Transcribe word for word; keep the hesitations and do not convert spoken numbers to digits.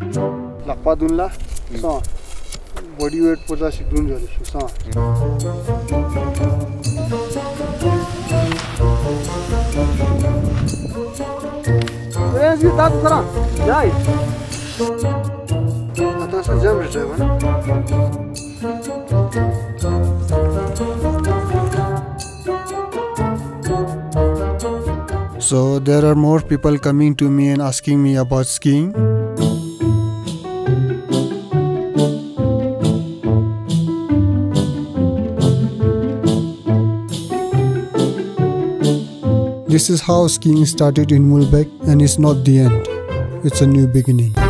Lakpa dunla, so body weight posa si dun jari so. Where's the that sara? Jai. Ata sa jam re jai bana. So there are more people coming to me and asking me about skiing. This is how skiing started in Mulbeck, and it's not the end. It's a new beginning.